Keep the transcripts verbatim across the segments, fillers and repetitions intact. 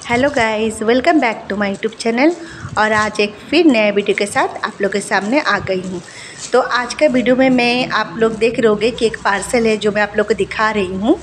Hello guys, welcome back to my YouTube channel. और आज एक फिर नए वीडियो के साथ आप लोग के सामने आ गई हूँ। तो आज का वीडियो में मैं आप लोग देख रहे होंगे कि एक पार्सल है जो मैं आप लोग को दिखा रही हूँ।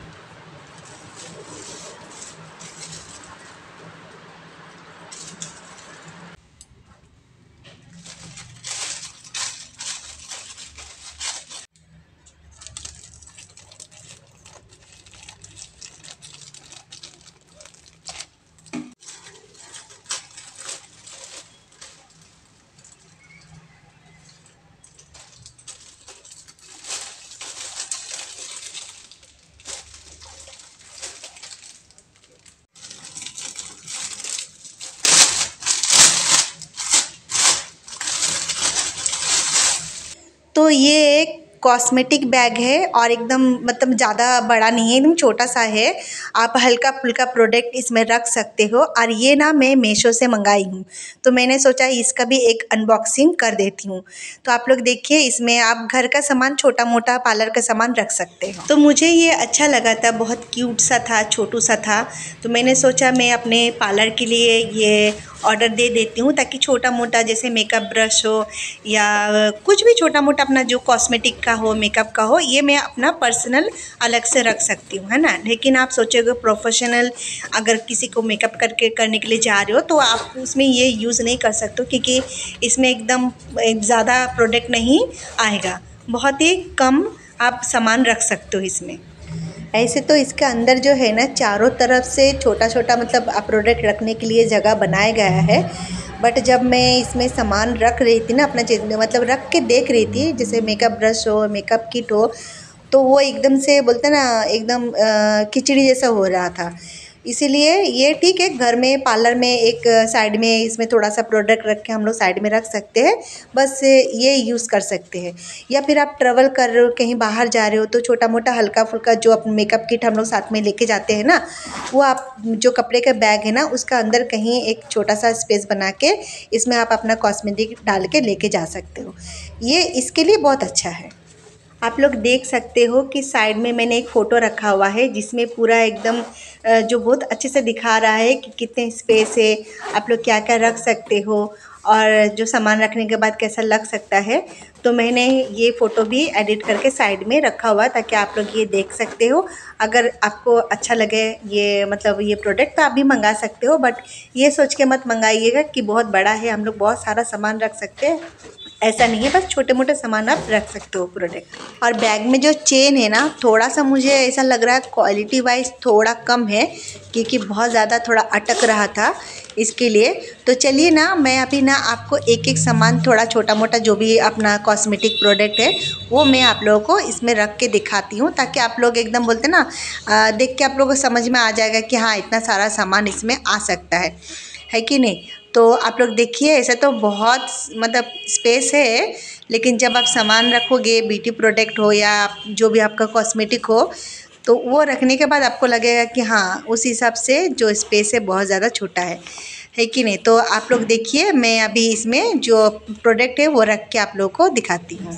तो ये एक कॉस्मेटिक बैग है और एकदम मतलब ज़्यादा बड़ा नहीं है, एकदम छोटा सा है। आप हल्का फुल्का प्रोडक्ट इसमें रख सकते हो। और ये ना मैं मीशो से मंगाई हूँ, तो मैंने सोचा इसका भी एक अनबॉक्सिंग कर देती हूँ। तो आप लोग देखिए, इसमें आप घर का सामान, छोटा मोटा पार्लर का सामान रख सकते हो। तो मुझे ये अच्छा लगा था, बहुत क्यूट सा था, छोटू सा था। तो मैंने सोचा मैं अपने पार्लर के लिए ये ऑर्डर दे देती हूँ, ताकि छोटा मोटा जैसे मेकअप ब्रश हो या कुछ भी छोटा मोटा अपना जो कॉस्मेटिक का हो, मेकअप का हो, ये मैं अपना पर्सनल अलग से रख सकती हूँ, है ना। लेकिन आप सोचोगे प्रोफेशनल अगर किसी को मेकअप करके करने के लिए जा रहे हो तो आप उसमें ये यूज़ नहीं कर सकते, क्योंकि इसमें एकदम ज़्यादा प्रोडक्ट नहीं आएगा, बहुत ही कम आप सामान रख सकते हो इसमें। ऐसे तो इसके अंदर जो है ना, चारों तरफ से छोटा छोटा मतलब प्रोडक्ट रखने के लिए जगह बनाया गया है। बट जब मैं इसमें सामान रख रही थी ना, अपना मतलब रख के देख रही थी, जैसे मेकअप ब्रश हो, मेकअप किट हो, तो वो एकदम से बोलते ना एकदम खिचड़ी जैसा हो रहा था। इसीलिए ये ठीक है, घर में पार्लर में एक साइड में इसमें थोड़ा सा प्रोडक्ट रख के हम लोग साइड में रख सकते हैं, बस ये यूज़ कर सकते हैं। या फिर आप ट्रैवल कर रहे हो, कहीं बाहर जा रहे हो, तो छोटा मोटा हल्का फुल्का जो अपना मेकअप किट हम लोग साथ में लेके जाते हैं ना, वो आप जो कपड़े का बैग है ना, उसका अंदर कहीं एक छोटा सा स्पेस बना के इसमें आप अपना कॉस्मेटिक डाल के लेके जा सकते हो। ये इसके लिए बहुत अच्छा है। आप लोग देख सकते हो कि साइड में मैंने एक फ़ोटो रखा हुआ है, जिसमें पूरा एकदम जो बहुत अच्छे से दिखा रहा है कि कितने स्पेस है, आप लोग क्या क्या रख सकते हो और जो सामान रखने के बाद कैसा लग सकता है। तो मैंने ये फ़ोटो भी एडिट करके साइड में रखा हुआ, ताकि आप लोग ये देख सकते हो। अगर आपको अच्छा लगे ये मतलब ये प्रोडक्ट, तो आप भी मंगा सकते हो। बट ये सोच के मत मंगाइएगा कि बहुत बड़ा है, हम लोग बहुत सारा सामान रख सकते हैं, ऐसा नहीं है। बस छोटे मोटे सामान आप रख सकते हो प्रोडक्ट। और बैग में जो चेन है ना, थोड़ा सा मुझे ऐसा लग रहा है क्वालिटी वाइज थोड़ा कम है, क्योंकि बहुत ज़्यादा थोड़ा अटक रहा था इसके लिए। तो चलिए ना, मैं अभी ना आपको एक एक सामान थोड़ा छोटा मोटा जो भी अपना कॉस्मेटिक प्रोडक्ट है वो मैं आप लोगों को इसमें रख के दिखाती हूँ, ताकि आप लोग एकदम बोलते ना आ, देख के आप लोगों को समझ में आ जाएगा कि हाँ, इतना सारा सामान इसमें आ सकता है है कि नहीं। तो आप लोग देखिए, ऐसा तो बहुत मतलब स्पेस है, लेकिन जब आप सामान रखोगे, ब्यूटी प्रोडक्ट हो या जो भी आपका कॉस्मेटिक हो, तो वो रखने के बाद आपको लगेगा कि हाँ, उस हिसाब से जो स्पेस है बहुत ज़्यादा छोटा है है कि नहीं। तो आप लोग देखिए, मैं अभी इसमें जो प्रोडक्ट है वो रख के आप लोगों को दिखाती हूँ।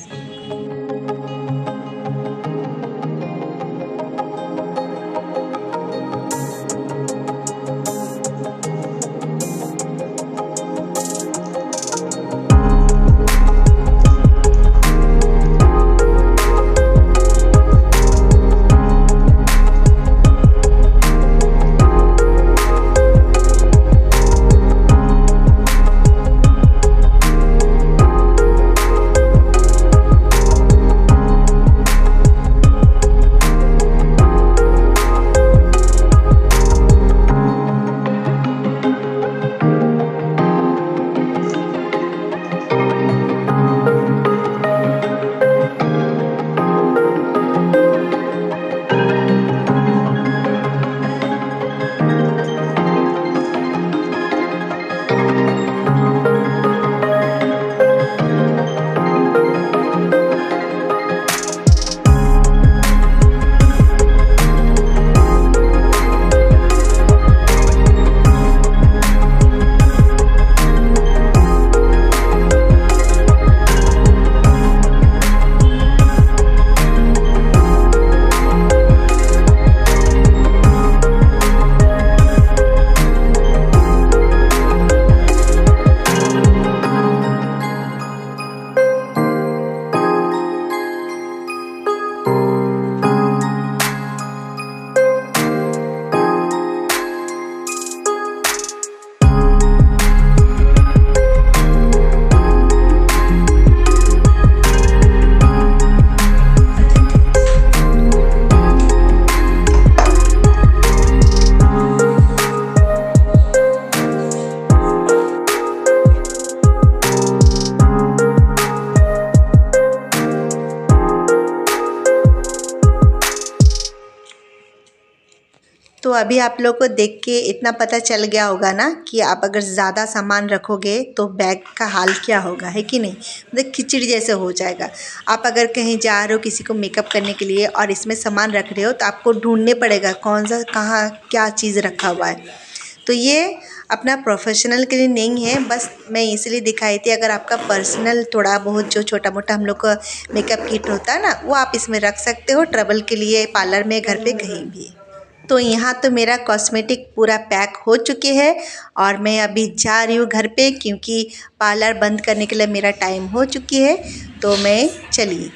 अभी आप लोग को देख के इतना पता चल गया होगा ना कि आप अगर ज़्यादा सामान रखोगे तो बैग का हाल क्या होगा, है कि नहीं। मतलब खिचड़ी जैसे हो जाएगा। आप अगर कहीं जा रहे हो किसी को मेकअप करने के लिए और इसमें सामान रख रहे हो तो आपको ढूंढने पड़ेगा कौन सा कहाँ क्या चीज़ रखा हुआ है। तो ये अपना प्रोफेशनल के लिए नहीं है, बस मैं इसलिए दिखाई थी। अगर आपका पर्सनल थोड़ा बहुत जो छोटा मोटा हम लोग का मेकअप किट होता है ना, वो आप इसमें रख सकते हो ट्रैवल के लिए, पार्लर में, घर पे, कहीं भी। तो यहाँ तो मेरा कॉस्मेटिक पूरा पैक हो चुके हैं और मैं अभी जा रही हूँ घर पे, क्योंकि पार्लर बंद करने के लिए मेरा टाइम हो चुकी है। तो मैं चली।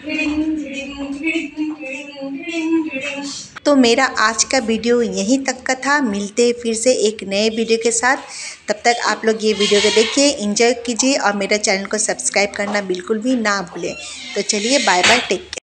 तो मेरा आज का वीडियो यहीं तक का था। मिलते फिर से एक नए वीडियो के साथ। तब तक आप लोग ये वीडियो को देखिए, एंजॉय कीजिए और मेरा चैनल को सब्सक्राइब करना बिल्कुल भी ना भूलें। तो चलिए, बाय बाय, टेक केयर।